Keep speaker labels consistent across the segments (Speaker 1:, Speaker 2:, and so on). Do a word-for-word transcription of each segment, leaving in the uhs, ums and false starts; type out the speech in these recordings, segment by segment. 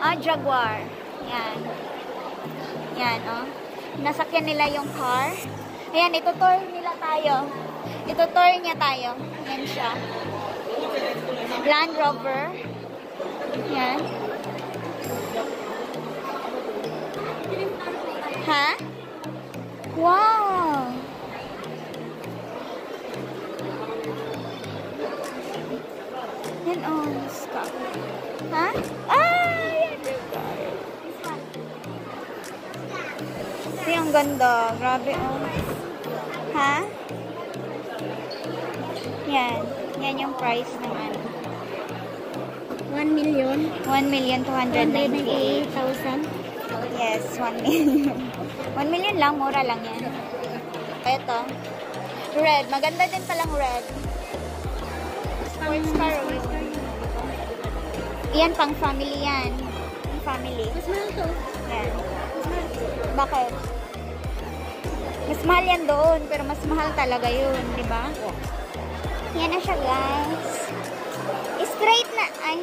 Speaker 1: Ah, Jaguar. Yan. Yan, oh. Nasakyan nila yung car. Ayan, itutour nila tayo. Itutour niya tayo. Yan siya. Land Rover. Yan. Ha? Wow! Yan, oh. Stop. Ha? Ah! Yan yung car. Ay, ang ganda. Grabe, oh. Ha? Yan. Yan yung price ng ano.
Speaker 2: one million.
Speaker 1: one million two hundred ninety-eight
Speaker 2: thousand.
Speaker 1: Yes, one million. one million lang. Mura lang yan. Ito. Red. Maganda din palang red. Sports car. Yan, pang family yan. Pang family.
Speaker 2: Mas mahal to.
Speaker 1: Yan. Bakit? Mas mahal yan doon, pero mas mahal talaga yun, di ba? Yan na siya, guys. Straight na, ay.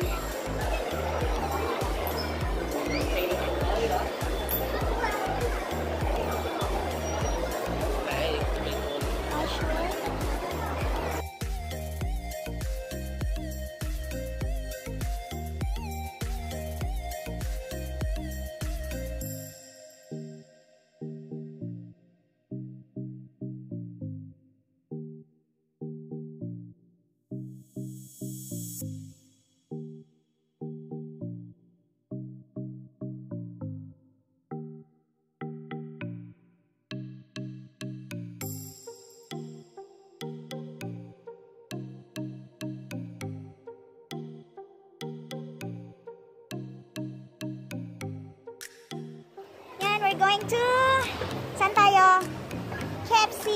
Speaker 1: We're going to... Saan tayo? K F C!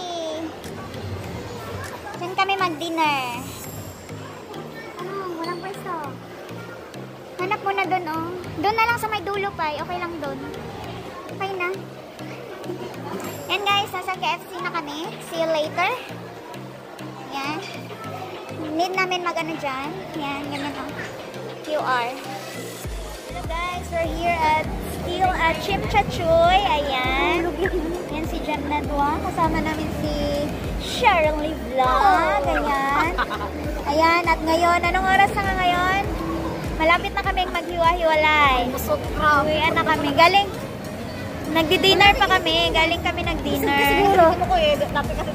Speaker 1: Saan kami mag-dinner? Ano? Walang pwesto. Hanap mo na dun, oh. Doon na lang sa may dulo pa. Okay lang dun. Okay na. Yan, guys. Nasa K F C na kami. See you later. Yan. Need namin mag-ano dyan. Yan. Ganyan, oh. Q R. Hello, guys. We're here at Still at Chimchachoy. Ayan. Yan si Jem Nadwa. Kasama namin si Shirley Vlog. Ayan. Ayan. At ngayon, anong oras na nga ngayon? Malapit na kaming maghiwa-hiwalay. Uwian na kami. Galing, nagdi-dinner pa kami. Galing kami nag-dinner.
Speaker 2: Siguro. Ano ko eh. Dapat kasi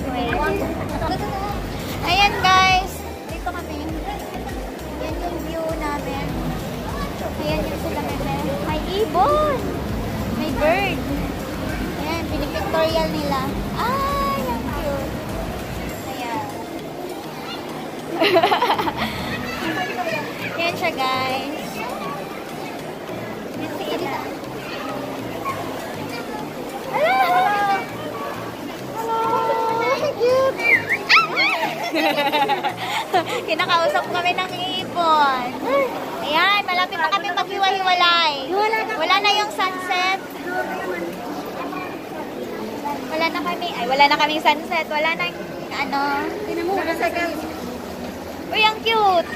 Speaker 1: ayan, guys. Dito kami. Yan yung view namin. Ayan yung sila nila. May ibon! May bird! Ayan, pinipictorial nila. Ay, ang cute! Ayan. Ayan siya, guys. Ayan si Ida. Hello! Hello! Cute! Kinakausap kami ng ibon. Ayan, malapit na kami maghiwa-hiwalay. Wala na yung sunset. Wala na kami, ay wala na kaming sunset. Wala na, ano. Uy, ang cute.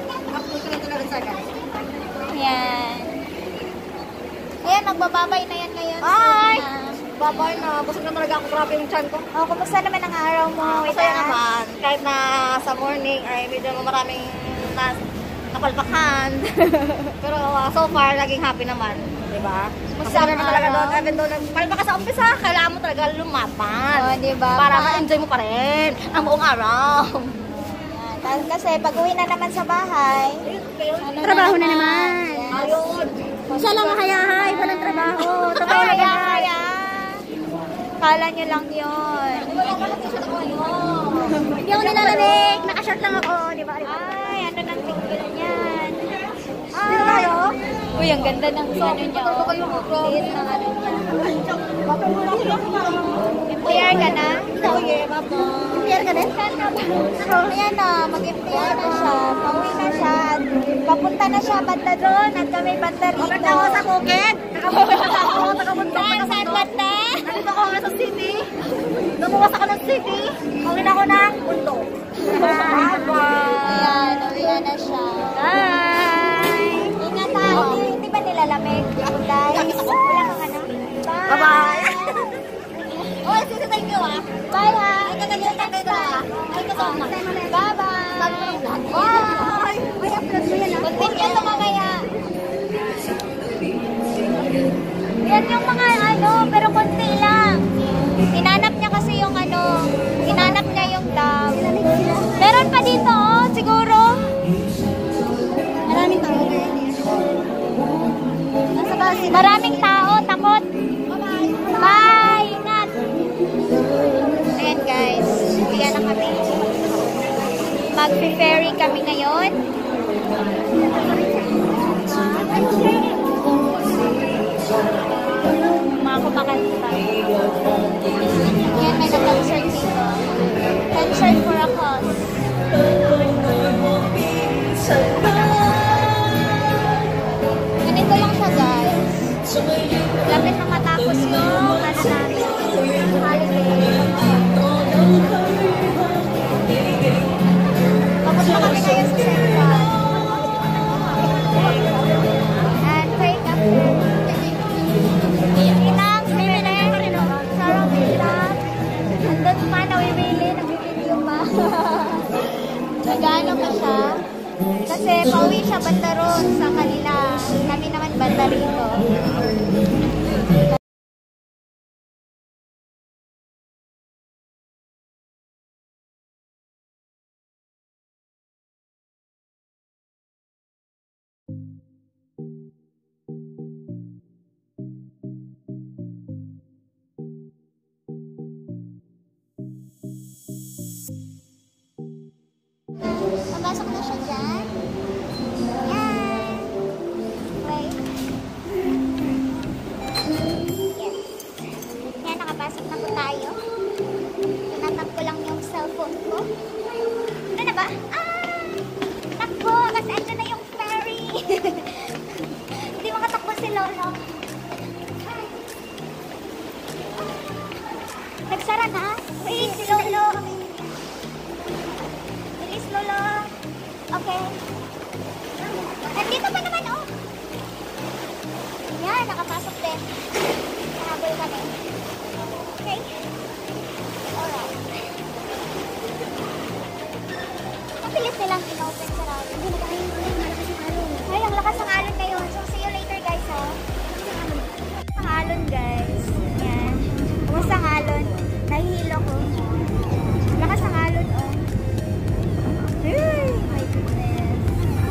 Speaker 1: Ayan. Ayan, magbababay na yan ngayon.
Speaker 2: Ay! Babay na. Busog na talaga ako. Grabe yung chan ko.
Speaker 1: Oh, kumusta naman ang araw mo?
Speaker 2: Masaya naman. Kahit na sa morning, ay medyo maraming na, napalpakan. Pero uh, so far, naging happy naman. Diba? Masaya naman talaga doon. Even doon, palpaka sa umpisa, kailangan mo talaga lumapan.
Speaker 1: Oh, diba?
Speaker 2: Para ma-enjoy mo pa rin ang buong araw.
Speaker 1: Ayan. Kasi pag uwi na naman sa bahay, ano
Speaker 2: trabaho na,
Speaker 1: na
Speaker 2: naman.
Speaker 1: Yes.
Speaker 2: Ayun. Siya lang hayahay. Walang trabaho. Trabaho
Speaker 1: Ay,
Speaker 2: na
Speaker 1: haya. Kala nyo lang yun.
Speaker 2: Hindi ako nilalamig. Naka-short lang ako. Diba?
Speaker 1: Ay, ano nang tingil niyan?
Speaker 2: Ay, tayo?
Speaker 1: Uy, ang ganda ng ano niya. Oh. Liit ng ano niya. Employer ka na?
Speaker 2: Oye, babo. Employer ka din?
Speaker 1: Ayan na, mag-employer na siya. Pauwi na siya. Papunta na siya banda doon. At kami banda rito.
Speaker 2: Papunta ako sa Bukid. Nakapunta ako. Nakapunta
Speaker 1: Saan? Saan banda?
Speaker 2: Nandito ako sa city. Lumuwas ako ng city. Pauwi na ako ng Punto.
Speaker 1: Ayan, uwi na siya.
Speaker 2: Bye!
Speaker 1: Ingat ha. Di, di ba lalamig. Guys, wala kang ano. Bye!
Speaker 2: Bye-bye! Oh, sige, thank you ah.
Speaker 1: Bye ha!
Speaker 2: Ay, kagaya ka kayo ah. Ay, kasama.
Speaker 1: Bye-bye!
Speaker 2: Bye!
Speaker 1: May upload mo yan ha? Continue ito mamaya. Yan yung mga ano, pero konti lang. Hinanap niya kasi yung ano, hinanap niya yung dam. Meron pa dito oh, siguro.
Speaker 2: Maraming tao na yan eh. Nasa base.
Speaker 1: Maraming tao, takot.
Speaker 2: Bye-bye!
Speaker 1: Bye! Ingat! Ayan guys, yan na kami. Mag-ferry kami ngayon. Mga kumakanta. Yan, may nag-concert dito. Concert for a cause. Ganito lang siya guys. Lapit na matapos yung ano namin. Holiday. Papunta kami ngayon sa Central. And wake up. Inang, bibili. Sarang bilang. Andun pa, nawibili. Nagbibideo pa. Nagano pa siya. Kasi pauwi siya banda ron sa kanila. Kami naman banda rito. Papasok na siya dyan. Yan. Wait. Yes. Yan, nakapasok na po tayo. Tinatap ko lang yung cellphone ko. Ano na ba? Ah! Takbo! Kasi andyan na yung ferry. Hindi makatakbo si Lolo. Nagsara na? Wait, si Lolo. Bilis, Lolo. Okay. Nandito pa naman, oh. Yan, nakapasok din. Habol kami. Okay. Alright. Mabilis nilang in-open sa rami. Ay, ang lakas ng alon ngayon. So, see you later, guys, ha. Ang alon, guys. Yan. Kumusta ang alon? Nahihilo ko. Lakas ng alon, oh. Ay, my goodness.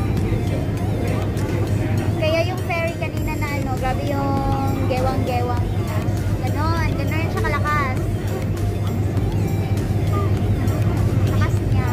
Speaker 1: Kaya yung ferry kanina na ano, grabe yung gewang-gewang niya. Ganon, ganon siya kalakas. Lakas niya.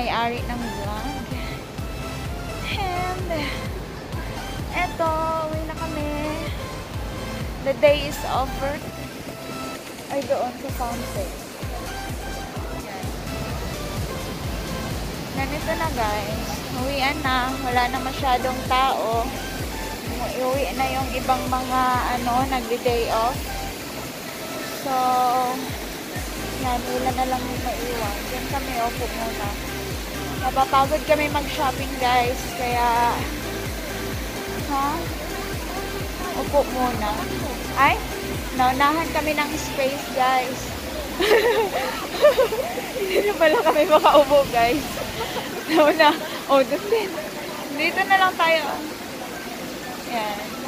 Speaker 1: may-ari ng vlog. And, eto, uwi na kami. The day is over. Ay, doon sa fountain. Yan. Ganito na guys. Uwian na. Wala na masyadong tao. Uwi na yung ibang mga ano, nagdi-day off. So, yan, wala na lang yung maiwan. Diyan kami, opo muna. Napapagod kami mag-shopping guys. Kaya, ha? Opo muna. Ay, naunahan kami ng space guys. Hindi na pala kami makaupo guys. Nauna. Oh, doon din. Dito na lang tayo. Yan.